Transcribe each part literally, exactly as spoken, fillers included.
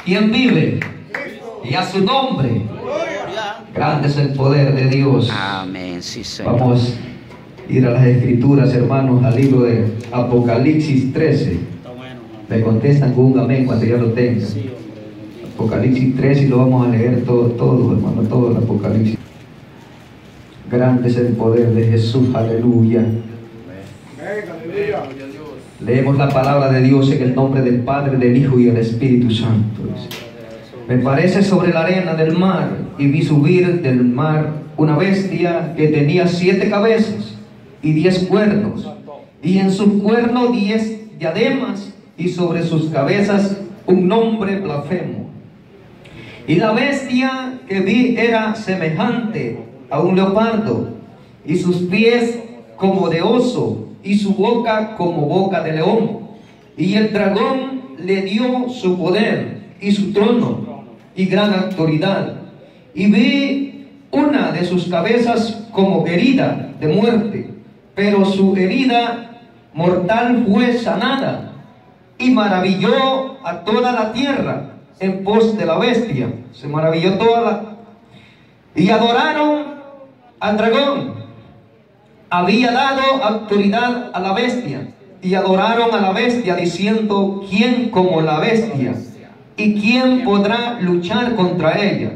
¿Quién vive? Y a su nombre. Grande es el poder de Dios. Amén, sí, Señor. Vamos a ir a las escrituras, hermanos, al libro de Apocalipsis trece. Me contestan con un amén cuando ya lo tengan. Apocalipsis trece, y lo vamos a leer todo, todo, hermano, todo el Apocalipsis. Grande es el poder de Jesús, aleluya. Leemos la palabra de Dios en el nombre del Padre, del Hijo y del Espíritu Santo. Me parece sobre la arena del mar, y vi subir del mar una bestia que tenía siete cabezas y diez cuernos, y en sus cuernos diez diademas, y sobre sus cabezas un nombre blasfemo. Y la bestia que vi era semejante a un leopardo, y sus pies como de oso, y su boca como boca de león. Y el dragón le dio su poder y su trono y gran autoridad. Y vi una de sus cabezas como herida de muerte, pero su herida mortal fue sanada, y maravilló a toda la tierra en pos de la bestia. Se maravilló toda la... Y adoraron al dragón. Había dado autoridad a la bestia, y adoraron a la bestia, diciendo: ¿quién como la bestia? ¿Y quién podrá luchar contra ella?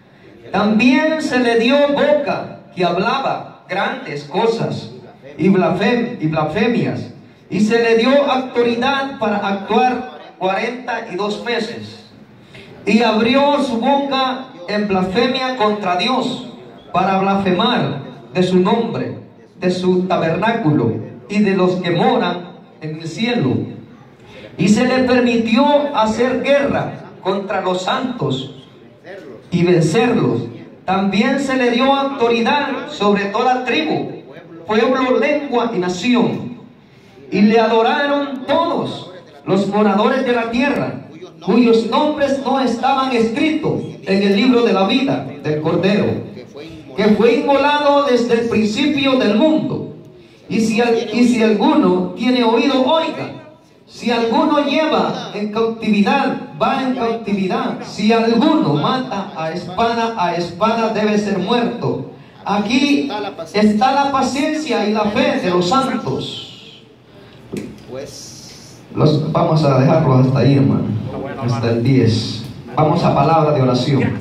También se le dio boca, que hablaba grandes cosas y, blasfem y blasfemias, y se le dio autoridad para actuar cuarenta y dos meses. Y abrió su boca en blasfemia contra Dios, para blasfemar de su nombre, de su tabernáculo y de los que moran en el cielo. Y se le permitió hacer guerra contra los santos y vencerlos. También se le dio autoridad sobre toda tribu, pueblo, lengua y nación. Y le adoraron todos los moradores de la tierra, cuyos nombres no estaban escritos en el libro de la vida del Cordero, que fue inmolado desde el principio del mundo. Y si, y si alguno tiene oído, oiga. Si alguno lleva en cautividad, va en cautividad. Si alguno mata a espada, a espada debe ser muerto. Aquí está la paciencia y la fe de los santos. Los, vamos a dejarlo hasta ahí, hermano. Hasta el diez. Vamos a palabra de oración.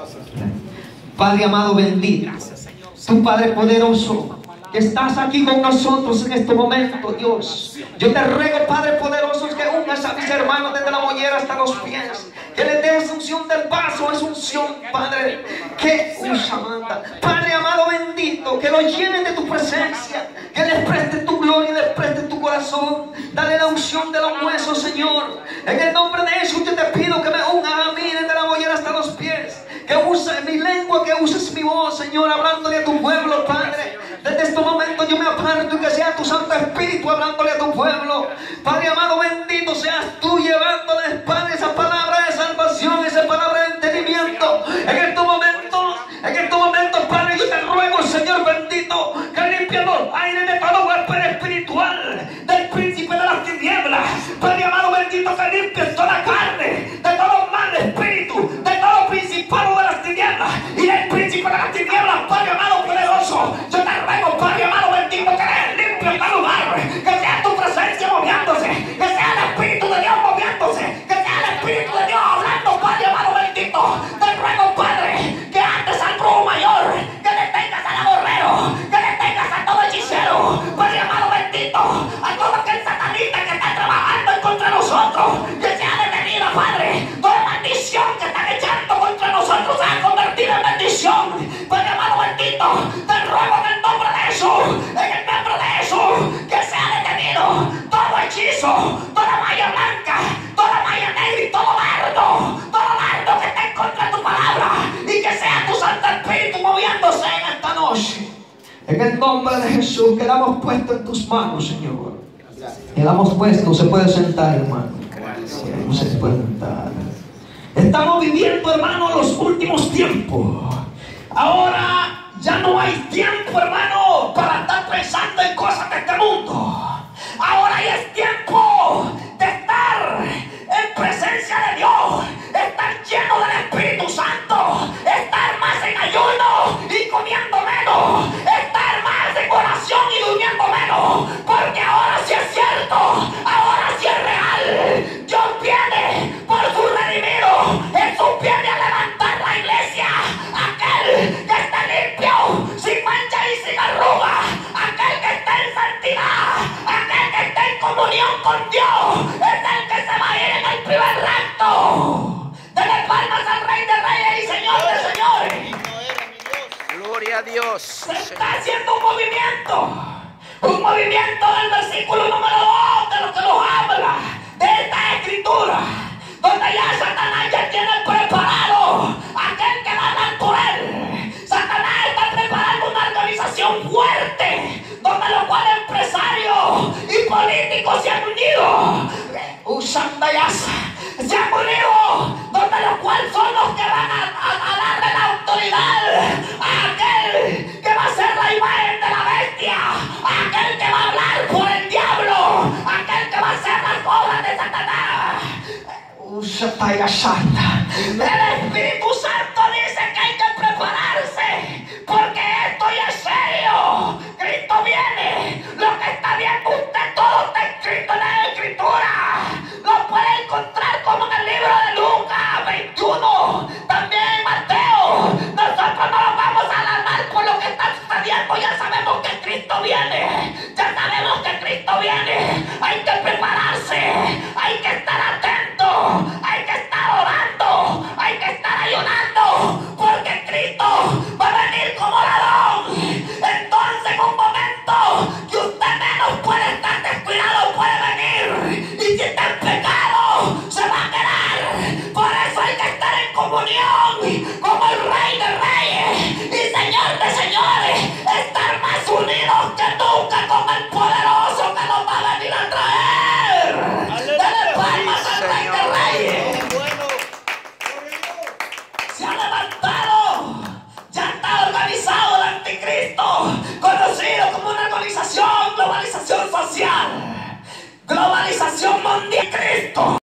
Padre amado, bendito, tu Padre poderoso, que estás aquí con nosotros en este momento, Dios. Yo te ruego, Padre poderoso, que ungas a mis hermanos desde la mollera hasta los pies, que les des unción del vaso, es unción, Padre, que usa, manda. Padre amado, bendito, que los llenen de tu presencia, que les preste tu gloria, les preste tu corazón. Dale la unción de los huesos, Señor. En el nombre de Jesús yo te pido que me ungas a mí desde la mollera hasta los pies, que uses mi lengua, que uses mi voz, Señor, hablándole a tu pueblo, Padre. Desde este momento yo me aparto, y que sea tu Santo Espíritu hablándole a tu pueblo. Padre amado, bendito seas tú, llevándole, Padre, esa palabra de salvación, esa palabra de entendimiento. En estos momentos, en estos momentos, Padre, yo te ruego, Señor bendito, que limpie los aires de todo huésped espiritual del príncipe de las tinieblas. Padre amado, bendito, que limpies toda carne de todo mal espíritu, de todo principado de las tinieblas y del príncipe de las tinieblas. Padre amado poderoso, yo te ruego, Padre amado bendito, que limpie este lugar, que sea tu presencia moviéndose, que sea el Espíritu de Dios moviéndose, que sea el Espíritu de Dios hablando, Padre amado bendito. Te ruego, Padre, que antes al brujo mayor, que detengas al agorrero, que detengas a todo hechicero, Padre amado bendito, a todo aquel satanista que está trabajando en contra de nosotros, que sea detenida, Padre. Toda maldición que están echando contra nosotros se ha convertido en bendición, Padre amado bendito. Te ruego en el nombre de Jesús, en el nombre de Jesús, que sea detenido todo hechizo, toda malla blanca, toda malla negra y todo dardo, todo dardo que esté en contra de tu palabra, y que sea tu Santo Espíritu moviéndose en esta noche. En el nombre de Jesús, quedamos puestos en tus manos, Señor. Quedamos puestos. Se puede sentar, hermano. No se puede sentar. Estamos viviendo, hermano, los últimos tiempos. Ahora ya no hay tiempo, hermano, para estar pensando en cosas de este mundo. Ahora ya es tiempo de estar en presencia de Dios, estar a Dios. Se está haciendo un movimiento. Un movimiento del versículo número dos de lo que nos habla de esta escritura, donde ya Satanás ya tiene preparado aquel que va a hablar por él. Satanás está preparando una organización fuerte, donde los cuales empresarios y políticos se han unido. Usandayasa, se han unido, donde los cuales son los que van a, a, a darle la autoridad a aquel que va a ser la imagen de la bestia, a aquel que va a hablar por el diablo, a aquel que va a hacer las obras de Satanás. Usandayasanta. El Espíritu Santo dice que hay que prepararse, porque esto ya es serio. Cristo viene. Lo que está viendo usted, todo está escrito en la Escritura. Lo puede encontrar como en el libro de Lucas veintiuno, también en Mateo. Nosotros no nos vamos a alarmar por lo que está sucediendo. Ya sabemos que Cristo viene. Ya sabemos que Cristo viene. Hay que prepararse. Hay que estar atento. Hay que estar orando. Hay que estar ayunando. Porque Cristo va a venir como ladrón. Entonces, en un momento que usted menos puede estar descuidado, puede venir. Y si está en pecado, se va a quedar. Por eso hay que estar en comunión como el Rey de Reyes y Señor de Señores. Estar más unidos que nunca con el poderoso que nos va a venir a traer. Dale palmas al Rey de Reyes. Se ha levantado. Ya está organizado el anticristo, conocido como una organización, globalización social, globalización mundial. Cristo